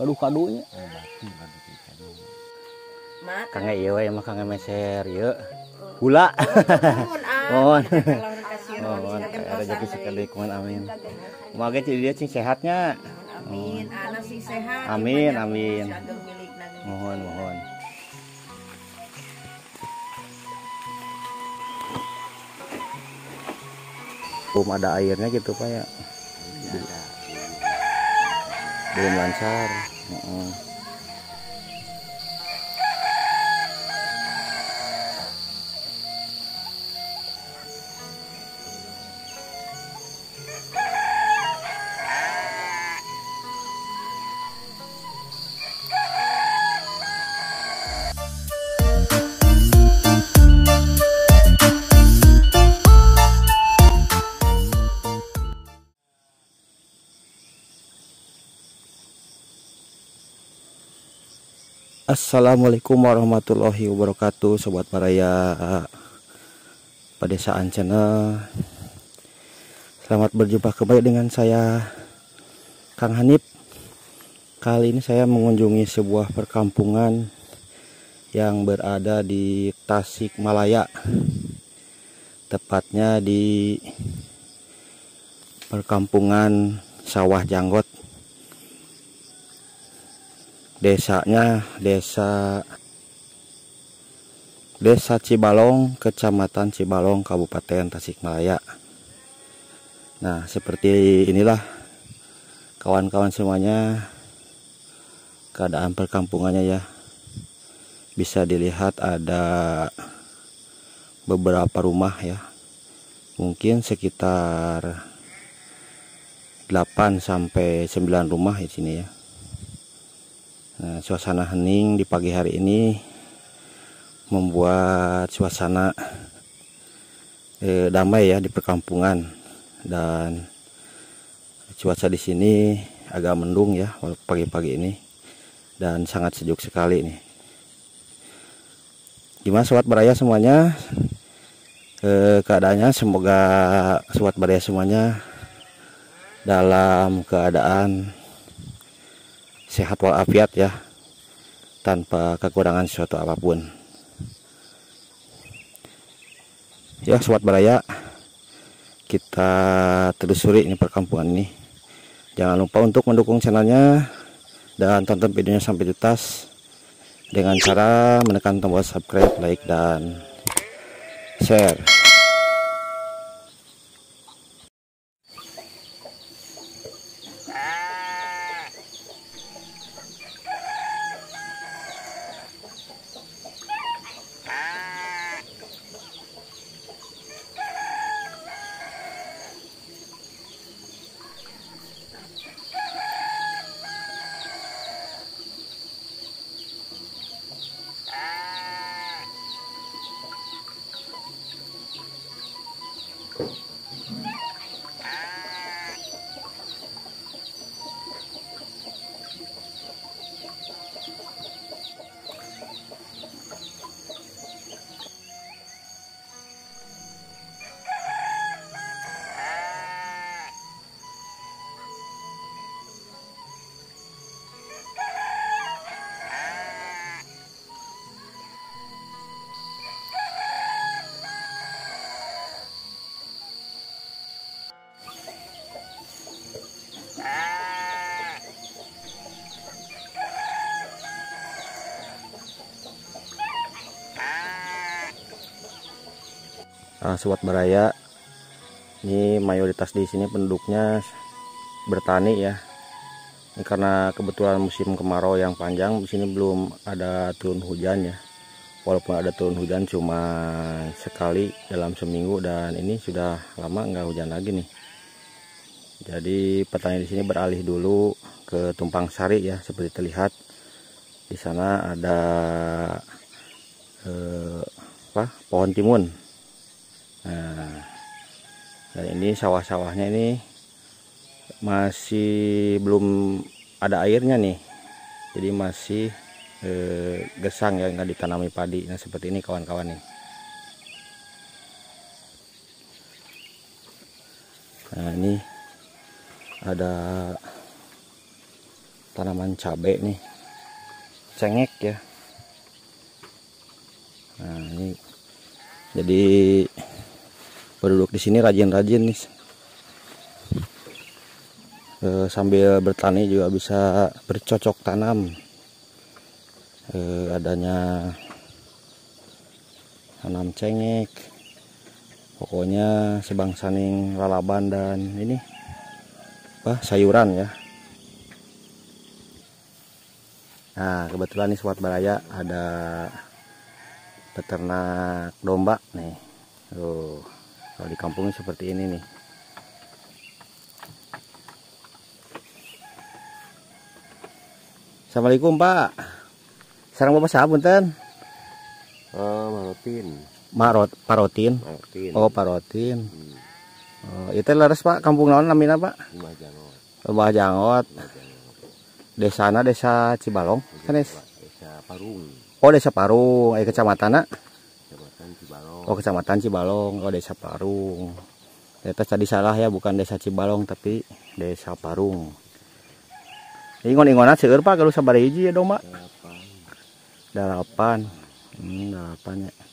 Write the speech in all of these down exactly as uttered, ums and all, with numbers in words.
kadu-kadunya. Eh, batu kadu kadu. Kang ieu we mah kang meser ieu. Hula. Mohon. Mohon rezeki sekali kumaha amin. Moga dia cing sehatnya. Amin, anak sih sehat. Amin, amin. Mohon, mohon. Belum ada airnya gitu Pak ya? Belum lancar. Uh-uh. Assalamualaikum warahmatullahi wabarakatuh, sobat Baraya Pedesaan Channel. Selamat berjumpa kembali dengan saya Kang Hanif. Kali ini saya mengunjungi sebuah perkampungan yang berada di Tasikmalaya, tepatnya di perkampungan Sawah Janggot. Desanya desa Desa Cibalong, Kecamatan Cibalong, Kabupaten Tasikmalaya. Nah, seperti inilah kawan-kawan semuanya keadaan perkampungannya ya. Bisa dilihat ada beberapa rumah ya. Mungkin sekitar delapan sampai sembilan rumah di sini ya. Nah, suasana hening di pagi hari ini membuat suasana eh, damai ya di perkampungan, dan cuaca di sini agak mendung ya pagi-pagi ini dan sangat sejuk sekali nih. Gimana sobat Baraya semuanya? Eh, keadaannya semoga sobat Baraya semuanya dalam keadaan sehat walafiat ya, tanpa kekurangan sesuatu apapun. Ya sobat Baraya, kita telusuri ini perkampungan ini. Jangan lupa untuk mendukung channelnya dan tonton videonya sampai tuntas dengan cara menekan tombol subscribe, like, dan share. Nah, sobat Baraya, ini mayoritas di sini penduduknya bertani ya. Ini karena kebetulan musim kemarau yang panjang, di sini belum ada turun hujan ya. Walaupun ada turun hujan cuma sekali dalam seminggu, dan ini sudah lama nggak hujan lagi nih. Jadi petani di sini beralih dulu ke tumpang sari ya, seperti terlihat di sana ada eh, apa pohon timun. Nah, dan ini sawah-sawahnya ini masih belum ada airnya nih, jadi masih eh, gesang ya, nggak ditanami padi. Nah seperti ini kawan-kawan nih. Nah ini ada tanaman cabai nih, cengek ya. Nah ini jadi penduduk di sini rajin-rajin nih, e, sambil bertani juga bisa bercocok tanam. E, adanya tanam cengek, pokoknya sebangsaning lalaban dan ini apa sayuran ya. Nah kebetulan nih Sobat Baraya ada peternak domba nih. Tuh, kalau di kampungnya seperti ini nih. Assalamualaikum Pak. Sarang Bapak saha punten? Oh, Marotin. Marot, Parotin. Marotin. Oh, Parotin. Hmm. Oh, itu leres Pak, kampung naon namina Pak? Rumah Jangot. Rumah Jangot. Rumah Jangot. Desana Desa Cibalong. Kan des? Desa Parung. Oh, Desa Parung, eh kecamatan. Kecamatan Cibalong. Oh, Kecamatan Cibalong. Oh, Desa Parung. Eta tadi salah ya, bukan Desa Cibalong tapi Desa Parung. Ingon-ingonan seueur Pak kalau sabari hiji ya domba? Delapan. Delapan. Hmm, delapan ya.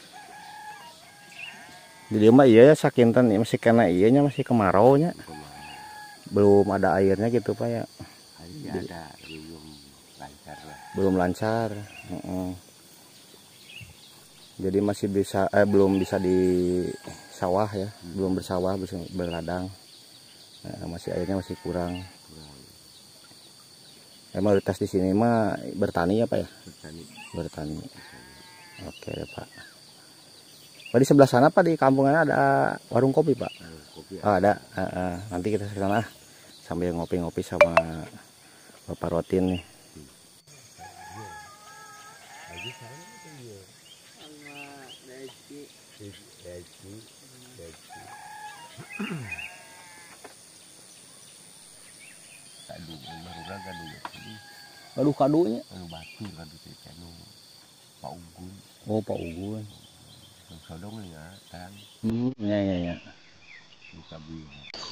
Jadi mah iya ya sakinten masih kena iyanya masih kemarau nya. Belum ada airnya gitu Pak ya. Masih ada, belum lancar lah. Belum lancar. Uh -uh. Jadi masih bisa eh belum bisa di sawah ya, hmm. belum bersawah, bisa berladang. Nah, masih airnya masih kurang. Kurang. Eh, mayoritas di sini mah bertani ya Pak ya? Bertani. Bertani. Bertani. Oke Pak. Pak di sebelah sana Pak di kampungan ada warung kopi Pak? Warung kopi. Oh, ada. Uh, uh. Nanti kita ke sana sambil ngopi-ngopi sama Bapak Rotin nih. Aduh kadunya. Aduh batu kadu teh anu Pak Ugun. Oh Pak Ugun. Yang sodong ya kan. Hmm, ya ya ya. Buka biru.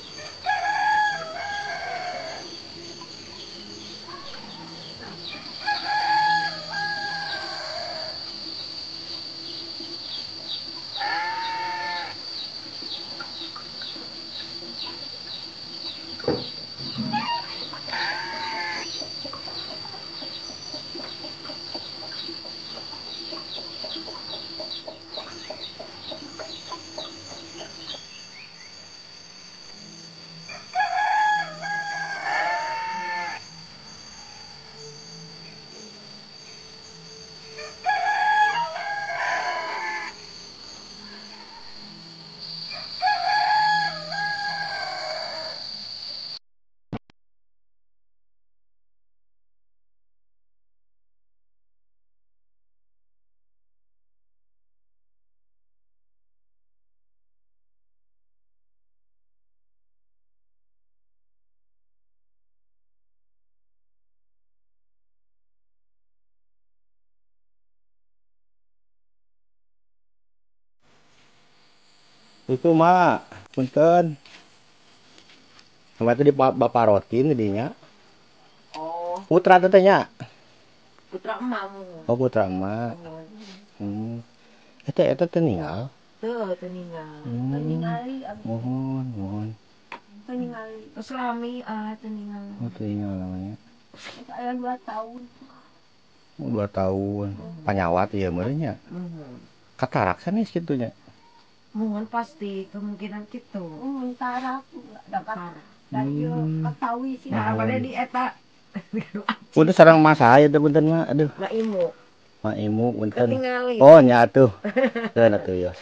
Itu mah punten. Sama itu di Bapak Rotin jadinya. Oh, Putra tetenya. putra emakmu. Oh putra emak. Oh. Hmm. Eta eta teninggal. Tuh, teninggal. Hmm. Teningali abis. Mohon, mohon. Teningali. Selami ah teninggal. Oh teninggal namanya. Saya dua tahun. Oh, dua tahun. Hmm. Panyawat ya merenya. Hmm. Katarak nih segitunya. Mohon pasti kemungkinan gitu. Hmm, tarak dapat dari ketahui sih pada di eta. Punten sareng mas saya teh punten mah. Aduh. Mak imu. Mak imu punten. Ketinggali. Oh nya atuh. Keun atuh yos.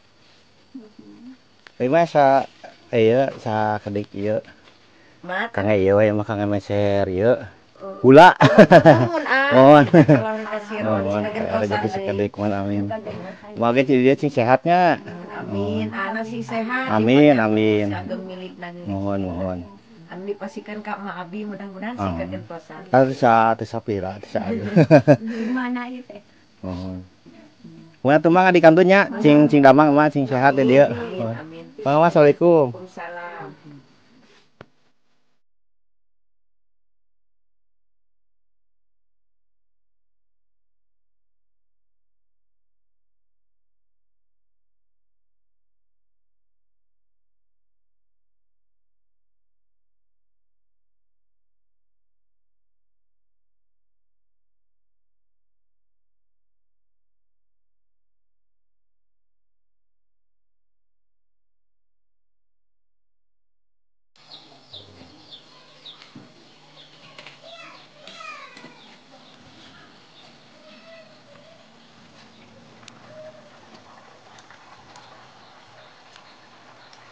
Ieu mah sa ieu sa kedik ieu. Mat. Kang ieu we mah kang meser ieu. Gula. Mohon ah. Mohon. Mohon. Rezeki sakedik mohon amin. Moga dia cing sehatnya. Amin, anak sih sehat. Amin, amin. Sagem milik dan Mohon, mohon. anu dipasikan Kak Ma Abi mudah-mudahan sih Oh. kegentosan. Tadi sa teh sapira teh sa. Gimana ieu teh? Mohon. Kumaha tuh mah di kantunnya, cing cing damang mah cing sehat teh dia. Amin. Assalamualaikum. Waalaikumsalam.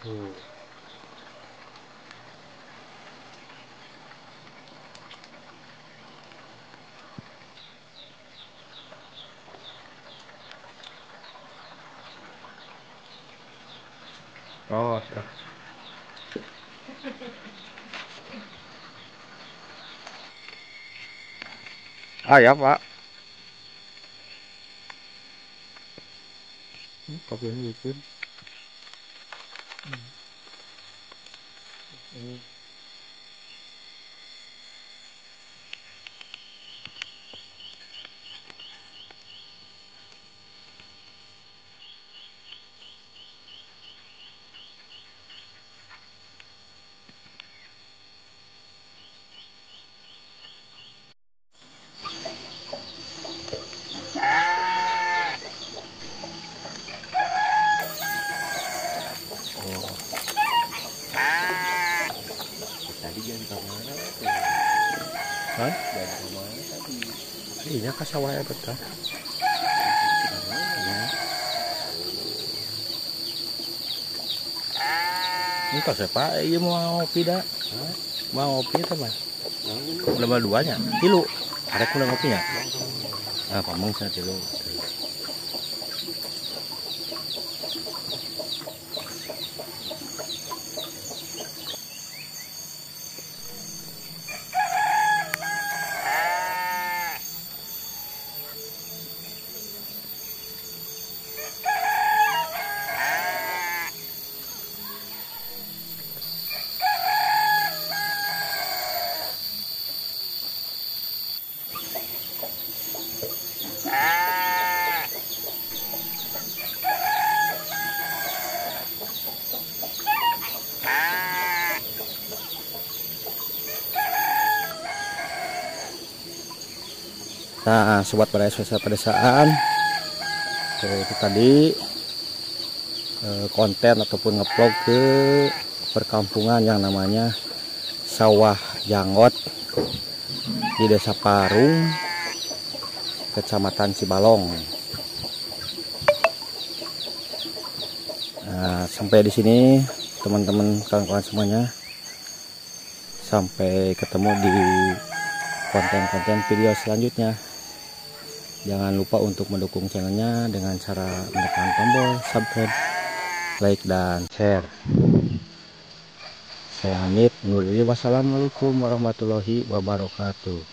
Hmm. Oh, siap. Ah ya Pak. Hmm, kopi ini bikin. Hmm. Oh, Tadi jangan kemana tuh? kan? Jangan kemana tadi? Iya ka sawah ya betah. Ya. Entah saya Pak, iya mau ngopi dah. Mau ngopi itu Pak. Lebar duanya, tilu. Ada kuda ngopinya. Ah, pamong saya tilu. Nah, sobat pada suasana pedesaan, eh, itu tadi eh, konten ataupun ngevlog ke perkampungan yang namanya Sawah Janggot di Desa Parung, Kecamatan Cibalong. Nah, sampai di sini teman-teman kawan-kawan semuanya, sampai ketemu di konten-konten video selanjutnya. Jangan lupa untuk mendukung channelnya dengan cara menekan tombol subscribe, like, dan share. Saya Hamid undur diri. Wassalamualaikum warahmatullahi wabarakatuh.